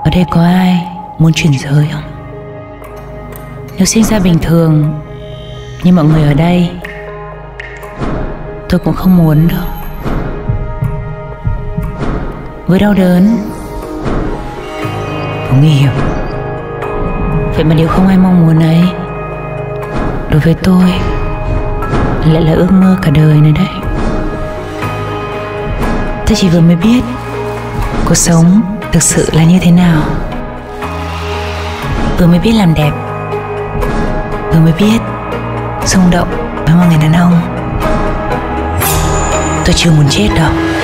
Ở đây có ai muốn chuyển giới không? Nếu sinh ra bình thường như mọi người ở đây, tôi cũng không muốn đâu. Với đau đớn và nguy hiểm, vậy mà điều không ai mong muốn ấy đối với tôi lại là ước mơ cả đời này đấy. Tôi chỉ vừa mới biết cuộc sống thực sự là như thế nào, vừa mới biết làm đẹp, vừa mới biết rung động với một người đàn ông. Tôi chưa muốn chết đâu.